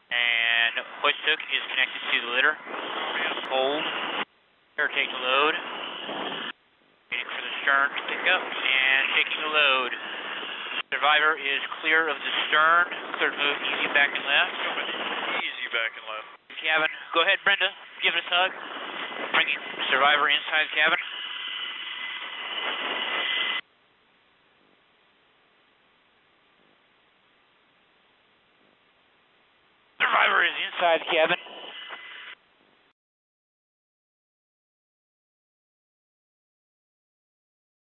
And hoist hook is connected to the litter. Hold. Air take the load. Waiting for the stern to pick up and taking the load. Survivor is clear of the stern. Clear to move easy back and left. Easy back and left. Cabin. Go ahead, Brenda. Give us a hug. Bringing Survivor inside the cabin. Survivor is inside the cabin.